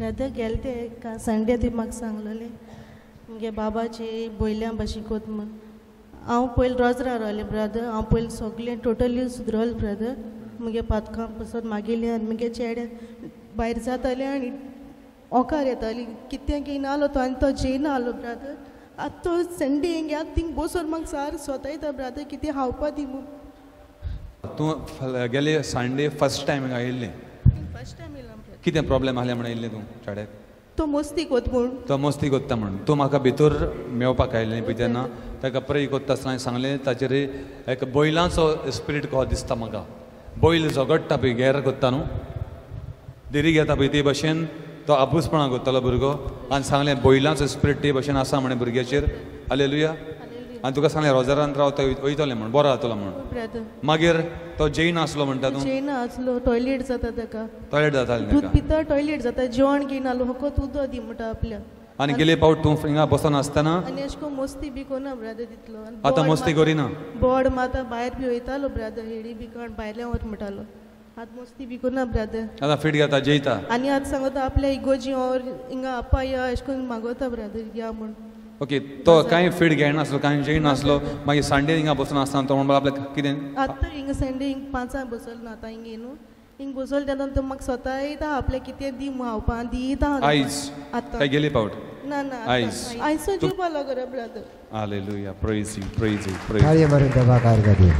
Brother गेले ते Sunday ती म्हाका सांगलेले मुगे बाबाचे बोयल्या भाशेन कोत म्हण हांव पयलीं रोजरा रावलें ब्रदर हांव पयलीं सगळें टोटली सुदरवलें ब्रदर मुगे पातकां पसत मागेलें आनी मुगे चेडे भायर जातालें आनी ओकार येताली कितें घेयन आलो तो आनी तो जेयना आलो ब्रदर आतां तो संडे हिंगा थिंग बसून म्हाका सार सोतायता ब्रदर कितें खावपा दी म्हूण तूं गेले संडे फर्स्ट टायम हिंगा येयल्लें फर्स्ट टायम येयलां कितें प्रॉब्लेम आहलें म्हणून येयल्लें तूं चेड्याक तो मस्ती कोत म्हूण तो मस्ती कोत्ता म्हणून तूं म्हाका भितर मेवपाक आयलें पळय तेन्ना ताका प्रे कोत्ता आसतना सांगलें ताचेर एक बैलांचो स्पिरीट कहो दिसता म्हाका बैल झगडटा पळय गॅर कोत्ता न्हू देरी घेता पळय ते भशेन तो आबूसपणां कोत्तालो भुरगो आनी सांगलें बैलांचो स्पिरीट ते भशेन आसा म्हणे भुरग्याचेर हालेलुया आनी तुका सांगलें रोजारांत रावता वयतलें म्हण बरो जातलो म्हण मागीर तो जैन आसलो म्हणटा तूं जैन आसलो टॉयलेट जाता ताका टॉयलेट जातालें दूध पिता टॉयलेट जाता जेवण घेयन आलो फकत उदक दी म्हणटा आपल्या आनी गेले पावट तूं हिंगा बसून आसतना आनी अशें करून मस्ती बी कोना ब्रदर तितलो आतां मस्ती करिना बोर्ड माता भायर बी वयतालो ब्रदर हेडी बी काण भायल्या वच म्हणटालो आतां मस्ती बी कोना ब्रदर आतां फीट घेता जेयता आनी आतां सांगता आपल्या इगोजी और हिंगा आप्पा या अशें करून मागोता ब्रदर या म्हूण ओके तो कांय फीट घेयनासलो कांय जेयनासलो मागीर संडे हिंगा बसून आसतना तो म्हणपाक आपल्याक कितें आतां हिंगा संडे हिंग 5 बसलो ना आतां हिंगा न्हू हिंग बसलो तेन्ना तो म्हाका स्वता येता आपल्या कितें दी खावपा दिता आयज आतां काय गेली पावट ना ना आयज आयसो जेवपा लागो brother hallelujah praise you praise you praise कार्य मारून देवा कार्य दे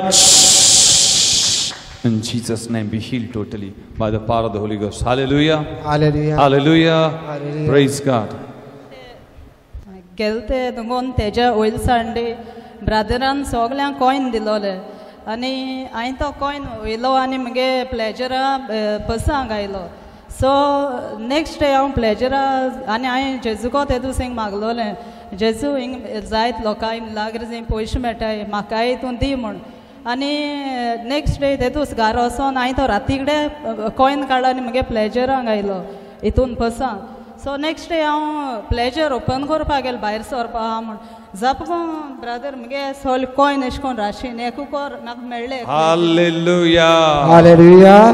In Jesus' name be healed totally by the power of the Holy Ghost. Hallelujah. Hallelujah. Hallelujah. Hallelujah. Praise God. गेलते दोन तेजा वयल संडे ब्रदरान सगल्यांक कॉइन दिलोले आनी हांवें तो कॉइन वयलो आनी मुगे प्लेजरा बसांक आयलो सो नेक्स्ट डे हांव प्लेजरा आनी हांवें जेजूको ते दीस हिंग मागलोलें जेजू हिंग जायत लोकांक लागीं जे पयशे मेळटाय म्हाकाय हितून दी म्हूण आनी नेक्स्ट डे ते दीस घरा वचोन हांवें तो राती कडेन कॉइन काडलो आनी मुगे प्लेजरांक आयलो हितून बसांक सो नेक्स्ट डे हांव प्लेजर ओपन करपाक गेलें भायर सरपा आहा म्हूण जापको ब्रदर मुगे सोल कॉइन एशें कोन्न राशीन एकू कोर म्हाका मेळ्ळे Hallelujah. Hallelujah.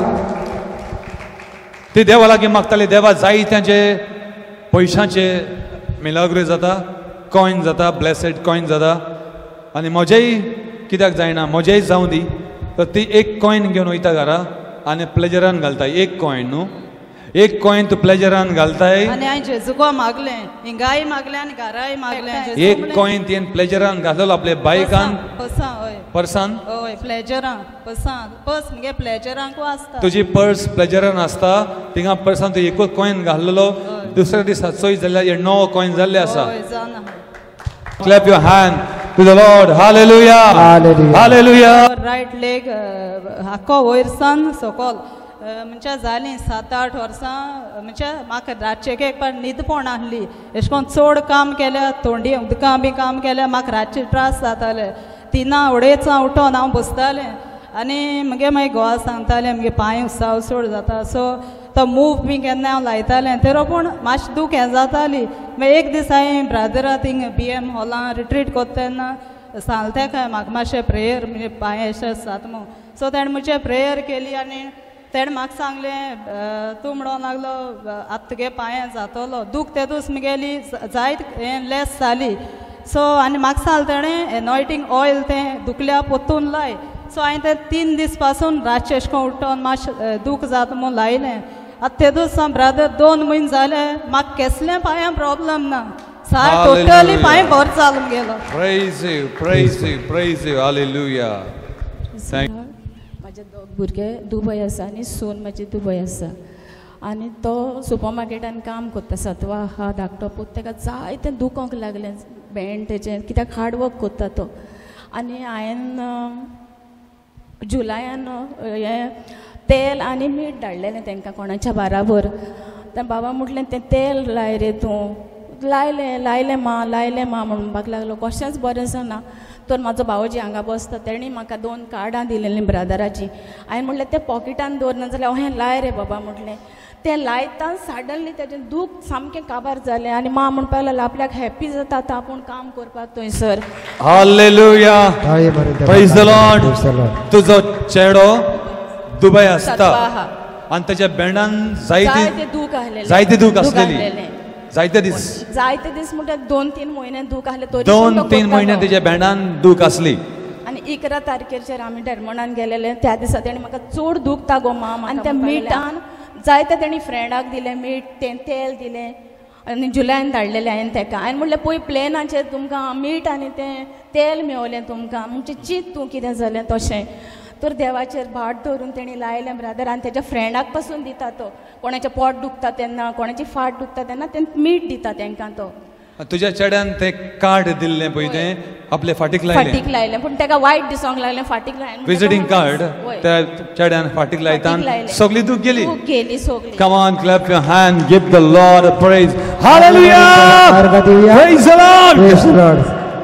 ती देवा लागीं मागताली देवा जायत्यांचे पयशांचे मिलाग्री जाता कॉइन जाता ब्लेसेड कॉइन जाता आनी म्हजेय कित्याक जायना म्हजेय जावं दी तर ती एक कॉइन घेवन वयता घरा आनी प्लेजरान घालता एक कॉइन न्हू एक कॉइन तू प्लेजरान घालताय आनी हांवें जेजूको मागलें हिंगाय मागलें आनी घराय मागलें एक कॉइन तियेन प्लेजरान घातलो आपले बायकान पर्सां हय पर्सान हय प्लेजरां पर्सां पर्स मुगे प्लेजरांकू आसता तुजी पर्स प्लेजरान आसता थिंगा पर्सान तू एकूच कॉइन घाल्लो दुसऱ्या दिसा चोय जाल्यार हे 9 कॉइन जाल्ले आसा हय जाना clap your hand to the Lord hallelujah hallelujah right leg हाको वयरसान सकल म्हणजे जालीं 7-8 वर्सां म्हणजे म्हाका रातचे एक पाट न्हीद पडून आहली अशें करून चड काम केल्या थोंडी उदकां बी काम केल्या म्हाका रातचे त्रास जाताले 3 अडेच उठोन हांव बसतालें आनी मुगे मागीर घोवा सांगतालें मुगे पांय उसाव सोड जाता सो तो मूव बी केन्ना हांव लायतालें तेरो पूण मातशें दूख हें जाताली मागीर एक दीस हांवें ब्रादरा थिंग BM हॉलां रिट्रीट कोत्ता तेन्ना सांगलें काय म्हाका मातशें प्रेयर म्हणजे पांय अशें जाता म्हूण सो ताणें म्हजे प्रेयर केली आनी तेणें म्हाका सांगलें तूं म्हणून लागलो आतां तुगे पांयां जातलो दूख ते दीस मुगेली जायत हें लेस जाली सो आनी म्हाका सांगलें तेणें एनॉयटींग ऑयल तें दुखल्या पोत्तून लाय सो हांवें तें 3 दीस पासून रातचें अशें करून उठोन मातशें दूख जाता म्हूण लायलें आतां ते दीस ब्रदर 2 म्हयने जाले म्हाका कसलें पांयां प्रॉब्लम ना सार टोटली पांय बरो जालो गेलो Praise you, praise you, praise you, hallelujah. Thank म्हाजे भुरगे दुबय आसा आनी सून म्हाजी दुबय आसा आनी तो सुपर मार्केटान काम करता सत्वा आहा धाकटो पूत ताका जायतें दुखोंक लागलें बँड तेजें कित्याक हार्ड वर्क करता तो आनी हांवें जुलायान हें तेल आनी मीठ धाडलेलें तांकां कोणाच्या बाराबर तें बाबा म्हटलें तें तेल लाय रे तूं लायलें मा म्हणून म्हणपाक लागलो कशेंच बरें जाना तर म्हाजो भावजी हांगा बसता तेणी म्हाका 2 कार्डां दिलेलीं ब्रदराची हांवें म्हटलें तें पॉकेटान दवरना जाल्यार हें लाय रे बाबा म्हटलें तें लायता सडनली तेजें दूख सामकें काबार जालें आनी मा म्हणपाक लागलो आपल्याक हॅप्पी जाता आतां आपूण काम करपाक थंयसर हालेलुया प्रेज द लॉर्ड तुजो चेडो दुबय आसता आणि त्याच्या बँडान जायते दूख आहलेले जायते दूख असलेली जायते दीस जायते दीस म्हणटा 2-3 म्हयने दूख आहले तरी 2-3 म्हयने त्याच्या बँडान दूख असली आनी 11 तारखेचेर आमी डॅरमोंडान गेलेले त्या दिसा तेणी म्हाका चड दुखता गो माम आनी त्या मिठान जायते तेणी फ्रेंडाक दिलें मीठ तें तेल दिलें आनी जुलयान धाडलेलें हांवें ताका हांवें म्हणलें पळय प्लेनाचेर तुमकां मीठ आनी तें तेल मेवलें तुमकां म्हणजे चिंत तूं कितें जालें तशें तर देवाचेर भाट धरून तेणी लायलें ब्रदर आनी तेज्या फ्रेंडाक पासून दिता तो कोणाचें पोट दुखता तेन्ना कोणाची फाट दुखता तेन्ना तें मीठ दिता तांकां तो तुज्या चेड्यान तें कार्ड दिल्लें पळय तें आपले फाटीक लायलें पूण ताका वायट दिसोंक लागलें फाटीक लायलें विजिटिंग कार्ड त्या चेड्यान फाटीक लायता सगळी दूख गेली सगळी Come on, clap your hand, give the Lord a praise. Hallelujah! Praise the Lord!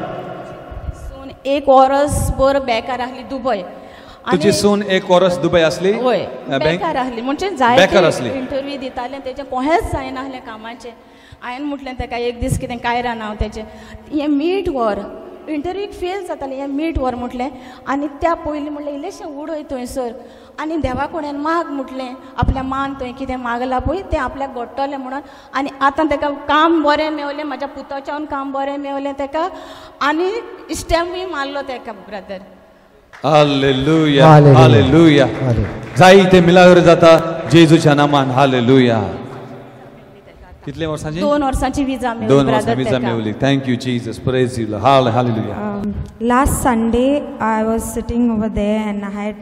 सून 1 वर्स भर बेकार आहली दुबय तुजी सून 1 वर्स दुबय असली होय बेकार आहली म्हणजे बेकार असली इंटरव्यू दिताले तेजें कोहेच जायना आहलें कामाचें हांवें म्हटलें ताका एक दीस कितें कायरा नांव तेजें हें मीठ व्हर इंटरव्यूक फेल जातालें हें मीठ व्हर म्हटलें आनी त्या पयलीं म्हणलें इल्लेशें उडय थंयसर आनी देवा कोणेन माग म्हटलें आपल्या मान थंय कितें मागलां पळय तें आपल्याक घडटलें म्हणून आनी आतां ताका काम बरें मेवलें म्हाज्या पुताच्यान काम बरें मेवलें ताका आनी स्टॅम्पूय मारलो ताका ब्रदर हालेलुया हालेलुया जायते मिलाग्र जाता जेजूच्या नामान हालेलुया कितले वर्सांची 2 वर्सांची विजा मेवली 2 वर्सांची विजा मेवली thank you Jesus praise you hallelujah Last Sunday, I was sitting over there and I had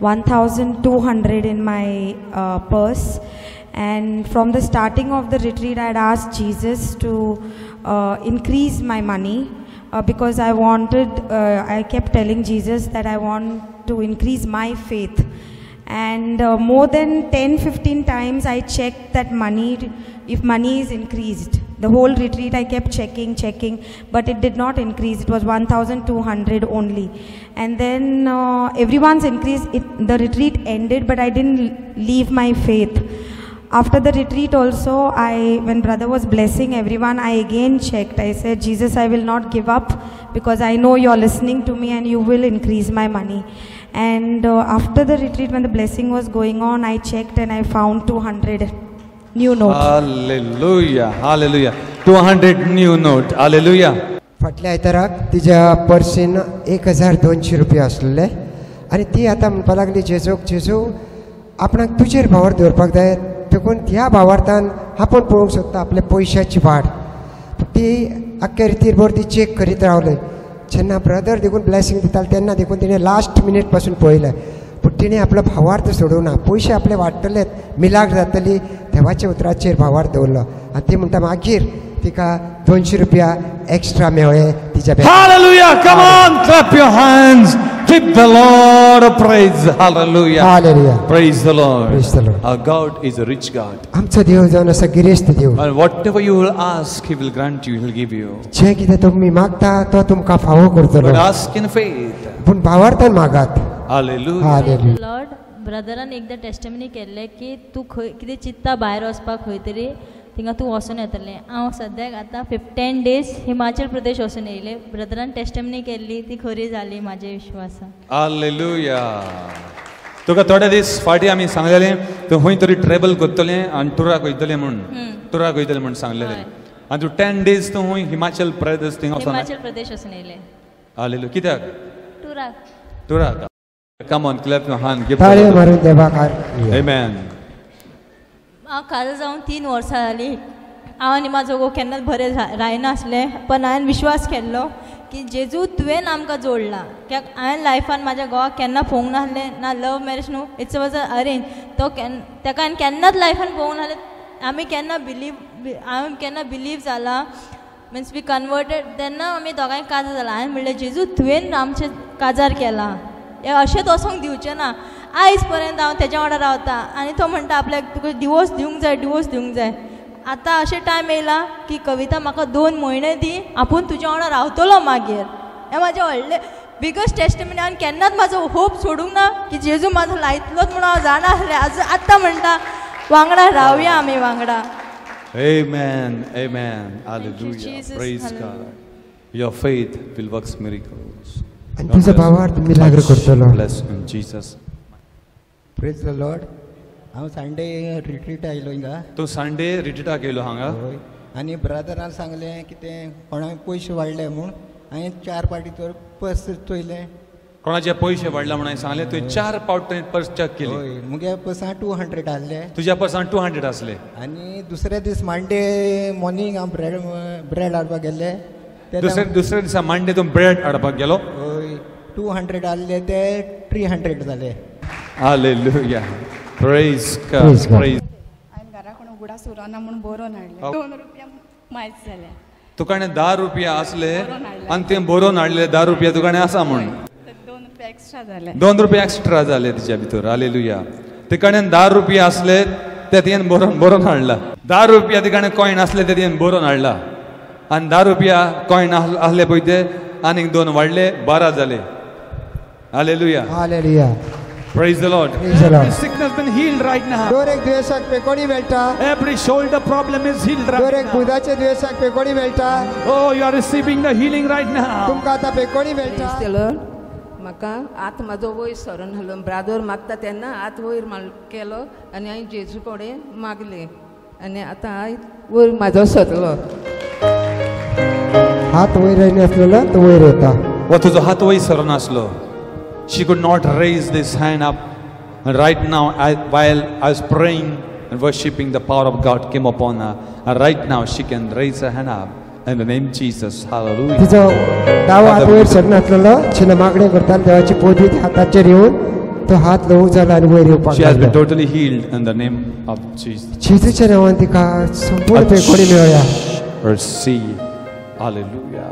1,200 in my purse. And from the starting of the retreat, I had asked Jesus to increase my money because I wanted, I kept telling Jesus that I want to increase my faith. And more than 10-15 times I checked that money, if money is increased. The whole retreat I kept checking, but it did not increase. It was 1,200 only. And then everyone's increased. The retreat ended, but I didn't leave my faith. After the retreat also, when brother was blessing everyone, I again checked. I said, Jesus, I will not give up because I know you're listening to me and you will increase my money. And after the retreat, when the blessing was going on, I checked and I found 200 new notes. Hallelujah, hallelujah. 200 new note. Hallelujah. फाटल्या आयताराक तिच्या पर्सीन 1,200 रुपया आसलेले आनी ती आतां म्हणपाक लागली जेजू आपणाक तुजेर भावार दवरपाक जाय देखून ह्या भावार्थान आपूण पळोवंक सोदता आपल्या पयशाची वाड ती आख्या रितीर भर ती चॅक करीत रावले जेन्ना ब्रदर देखून ब्लेसिंग दिताले तेन्ना देखून तिणें लास्ट मिनीट पासून पळयलें पूण तिणें आपलो भावार्थ सोडूंक ना पयशे आपले वाडटलेत मिलाग्र जातली देवाच्या उतराचेर भावार्थ दवरलो आनी ती म्हणटा मागीर तिका 200 रुपया एक्स्ट्रा मेवळे तिच्या Hallelujah. Come on, clap your hands. Give the Lord a praise. Hallelujah. Hallelujah. Praise the Lord. Praise the Lord. Our God is a rich God. आमचो देव जावन आसा गिरेस्त देव And whatever you will ask, He will grant you. He will give you. जे कितें तुमी मागता तो तुमकां फावो But करतलो ask in faith. पूण भावार्थान मागात Hallelujah. हालेलुया लॉर्ड ब्रदरान एकदां टेस्टमनी केल्लें की तूं खंय कितें चित्ता भायर वचपाक खंय तरी थिंगा तूं वचून येतलें हांव सद्याक आतां 10 days हिमाचल प्रदेश वचून येयलें ब्रदरान टेस्टमनी केल्ली ती खरी जाली म्हाज्या विश्वासान Hallelujah. तुका थोडे दीस फाटीं आमी सांगलेलें तूं खंय तरी ट्रॅवल करतलें आनी टुराक वयतलें म्हूण सांगलेलें आनी तूं 10 days तूं खंय हिमाचल प्रदेश थिंगा वचून हिमाचल प्रदेश वचून येयलें Hallelujah. कित्याक टुराक टुराक Come on, clap your hand. Give ताळे the Lord. मारून देवाकार Amen. हांव काजा जावन 3 वर्सां जालीं हांव आनी म्हाजो घोव केन्नाच बरें रायनासलें पण हांवें विश्वास केल्लो की जेजू तुवें आमकां जोडला कित्याक हांवें लायफान म्हाज्या घोवाक केन्ना पळोवंक नासलें ना लव मॅरेज न्हू इट्स वॉज अरेंज तो ताका हांवें केन्नाच लायफान पळोवंक नासलें आमी केन्ना हांवें केन्ना बिलीव जाला मिन्स वी कन्वर्टेड तेन्ना आमी दोगांय काजार जाला हांवें म्हणलें जेजू तुवें आमचें काजार केलां हें अशेंच वचोंक दिवचें ना आयज पर्यंत हांव तेज्या वांगडा रावता आनी तो म्हणटा आपल्याक तुका डिवोर्स दिवंक जाय आतां अशें टायम येयला की कविता म्हाका 2 म्हयने दी आपूण तुज्या वांगडा रावतलो मागीर हें म्हाजें व्हडलें बिगस्ट टेस्टमनी हांवें केन्नाच म्हाजो होप सोडूंक ना की जेजू म्हाजो लायतलोच म्हणून हांव जाणासलें आतां म्हणटा वांगडा रावया आमी वांगडा Amen. Amen. Hallelujah. Jesus. Praise Hallelujah. God. Your faith will work miracles. आणि तुझा भावार्थ मिलाग्र करतलो Bless in Jesus. Praise the Lord हांव संडे रिट्रीट आयलो हिंगा. तूं संडे रिट्रीटाक येयलो हांगा. हय. आनी ब्रदरान सांगलें कितें कोणाक पयशे वाडले म्हूण हांवें 4 पाटी तर पर्स चोयलें. कोणाचे पयशे वाडला म्हणून सांगलें तुवें 4 पावट पर्स चॅक केली. हय. मुगे पर्सान 200 आहले. तुज्या पर्सान 200 आसले. आनी दुसरे दीस मंडे मॉर्निंग हांव ब्रेड हाडपाक गेल्ले. दुसऱ्या दिसा मंडे तूं ब्रेड हाडपाक गेलो. हय. 200 आहले ते 300 जाले. हालेलुया. Praise God. प्रेज. हांवें घरा कोण उगडा सुरना म्हूण बरोवन हाडलें. 2 रुपया मायज जाल्या. तुकाणें 10 रुपया आसले आनी तें बरोवन हाडले 10 रुपया तुकाणें आसा म्हूण. 2 रुपया एक्स्ट्रा जाले. 2 रुपया एक्स्ट्रा जाले तिच्या भितर. हालेलुया. तिकाणें 10 रुपया आसले ते तियेन बरोवन हाडला. 10 रुपया तिकाणें कॉयन आसले ते तियेन बरोवन हाडला. आनी 10 रुपया कॉयन आसले पळय ते आनीक 2 वाडले 12 जाले. Hallelujah. Hallelujah. Praise the Lord. Praise the Lord. Every sickness been healed right now. दोरेक दुयेंसाक पेकोडी मेळटा. Every shoulder problem is healed right दोरेक now. बुदाचे दुयेंसाक पेकोडी मेळटा. Oh, you are receiving the healing right now. तुमकां आतां पेकोडी मेळटा. म्हाका आतां म्हाजो वयर सरून हाडलो. ब्रादर मागता तेन्ना आत वयर केलो आनी हांवें जेजू कडेन मागलें आनी आतां हांव वयर म्हाजो सरलो. हात वयर नासलेलो तो वयर येता. वा तुजो हात वयर सरो नासलो. She could not raise this hand up. And right now, while I was praying and worshipping, the power of God came upon her. And right now, she can raise her hand up. In the name of Jesus. Hallelujah. तिजो दावा हात वयर sir नासलेलो. चिन्न मागणे करता देवाची पदवी हाताचेर येवन तो हात ल्हवू जाला आनी वयर येवपाक She has been लागलो. totally healed in the name of Jesus. जेजूच्या नांवान तिका संपूर्ण पेकोडी मेळ्ळ्या. Receive. Hallelujah.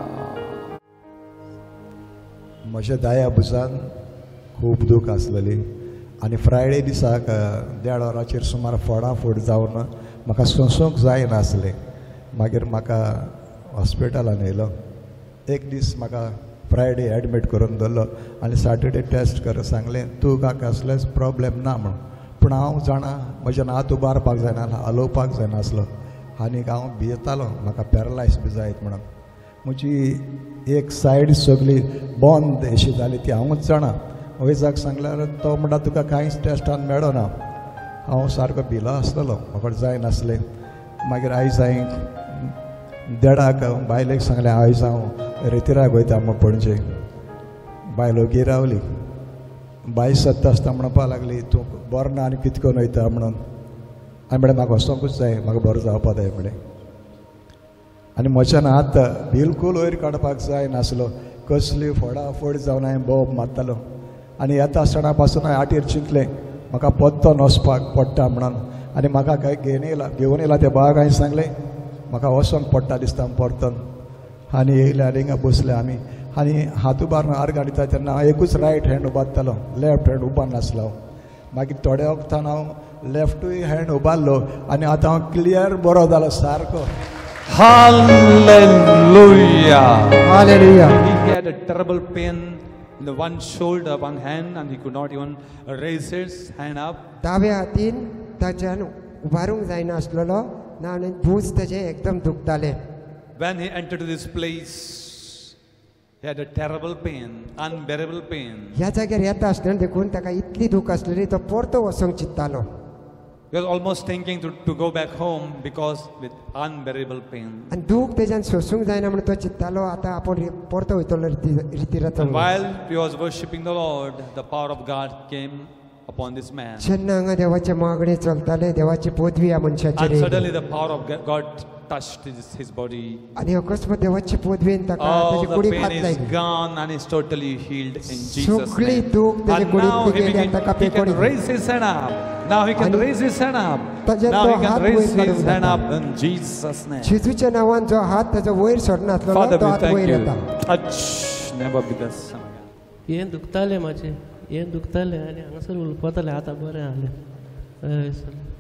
म्हज्या दाया बुजान खूब दूख आसलेली आनी फ्रायडे दिसाक 1:30 वरांचेर सुमार फोडाफोड जावन म्हाका सोंसूंक जायनासलें. मागीर म्हाका हॉस्पिटलान येयलो. एक दीस म्हाका फ्रायडे एडमीट करून दवरलो आनी सॅटर्डे टेस्ट कर सांगलें तुका कसलेच प्रॉब्लेम ना म्हूण. पूण हांव जाणा म्हज्यान हात उबारपाक जायना हलोवपाक जायनासलो आनीक हांव भियेतालो म्हाका पॅरलायज बी जायत म्हणून. म्हजी एक सायड सगळी बंद अशी जाली ती हांवूच जाणा. वैजाक सांगल्यार तो म्हणटा तुका कांयच टेस्टान मेळो ना. हांव सारको भिलो आसलेलो म्हाका जायनासलें. मागीर आयज हांवें 1:30 बायलेक सांगलें आयज हांव रितीराक वयता म्हूण पणजे. बायलो गिरावली. बाय सत्ता आसता म्हणपाक लागली तूं बरो ना आनी कितें करून वयता म्हणून. हांवें म्हणलें म्हाका वचोंकूच जाय म्हाका बरो जावपा जाय म्हणलें. आनी म्हज्यान आतां बिलकूल वयर काडपाक जाय नासलो. कसली फोडाफोड जावन हांवें बोब मारतालो आनी येता आसतना पासून हांवें आटेर चिंतलें म्हाका पत्तो वचपाक पडटा म्हणून. आनी म्हाका काय घेवन येयला त्या बाग हांवें सांगलें म्हाका वचोंक पडटा दिसता परतून. आनी येयले आनी हिंगा बसले आमी आनी हात उबारून आर्ग हाडिता तेन्ना हांव एकूच रायट हँड उबारतालो लेफ्ट हँड उबार नासलो. मागीर थोड्या वक्तान हांव लेफ्टूय हँड उबारलो आनी आतां हांव क्लियर बरो जालो सारको. Hallelujah. Hallelujah. He had a terrible pain in the one shoulder, one hand, and he could not even raise his hand up. दाव्या हातीन ताच्यान उबारूंक जायना आसलेलो ना आनी भूज ताचे एकदम दुखताले. When he entered to this place, he had a terrible pain, unbearable pain. ह्या जाग्यार येता आसतना देखून ताका इतली दूख आसलेली तो परतो वचोंक चित्तालो. He was almost thinking to go back home because with unbearable pain. आनी दूख तेज्यान सोसूंक जायना म्हणून तो चित्तालो आतां आपूण परतो वयतलो रितीराचो. And while he was worshipping the Lord, the power of God came upon this man. जेन्ना हांगा देवाचे मागणे चलताले देवाची पदवी ह्या मनशाचेर And येयली. suddenly the power of God touched his body. आनी अकस्मात देवाची पदवीन ताका All ताची the कुडीक pain हात is लायली. gone and is totally healed in Jesus' सगळी name. दूख ताचे And now कुडीक he गेली आनी ताका can पेकोडी. raise his hand up. Now he can raise his hand up. ताजेर Now तो he can हात raise वयर काडूंक his hand जाता. up in Jesus' name. जेजूच्या नांवान जो हात ताजो वयर सरना आसलो Father, तो we हात thank वयर you. येता. Touch, never be the same. हें दुखतालें म्हाजें हें दुखतालें आनी हांगासर उलपतालें आतां बरें जालें.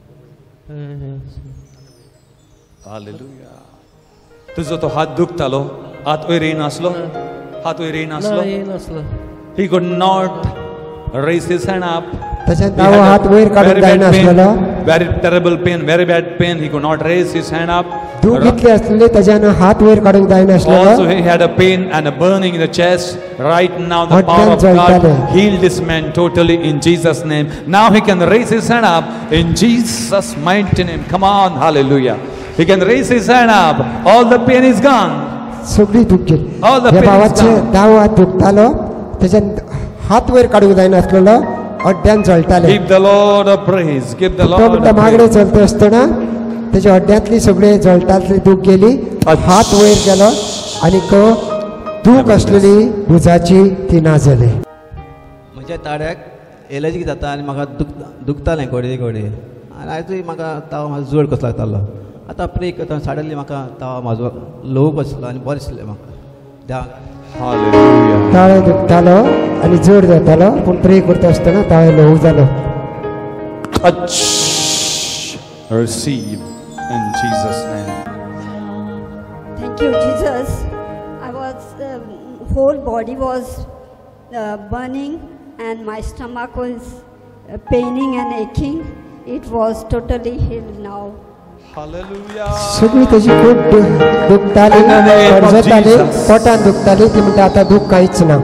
Hallelujah. तुजो तो हात दुखतालो हात वयर येनासलो हात वयर येनासलो. ना येनासलो. He could not raise his hand up त्याच्यात He दावो had हात a वयर काढून very जायना bad pain, असलेलो very terrible pain, very bad pain. He could not raise his hand up. दूख इतले असलेले त्याच्यानं हात वयर काढूंक जायना Also, असलेलो he had a pain and a burning in the chest. Right now, the Hotdan power of God jaltale. healed this man totally in Jesus' name. Now he can raise his hand up in Jesus' mighty name. Come on, hallelujah. He can raise his hand up. All the pain is gone. सगळी दुख गेली All the ह्या pain is भावाचे gone. दाव हात दुखतालो त्याच्यात हात वयर काढूंक जायना असलेलो हड्ड्यान जळटाले Give the Lord a praise. Give the तो Lord म्हणटा a मागणे praise. चलता असतना त्याच्या हड्ड्यांतली सगळे जळटातली दूख गेली हात वयर गेलो आणि तो दूख असलेली भुजाची ती ना जाली म्हज्या ताड्याक एलर्जी जाता आनी म्हाका दुखतालें घोडे घोडे आनी आयजूय म्हाका ताव म्हाजो जोड कसो लागतालो आतां प्रे करता सडनली म्हाका ताव म्हाजो लो बसलो आनी बरें दिसलें म्हाका Hallelujah. ताळे दुखतालो आणि जोड जातालो पूण प्रे करता असतना ताळे ल्हव जालो Touch. Receive in Jesus' name. Thank you, Jesus. I was, whole body was burning and my stomach was paining and aching. It was totally healed now. Hallelujah. सगळी त्याची खूप दुखताली In the name of कर्जताली Jesus. पोटान दुखताली ती म्हणटा आता दुख काहीच ना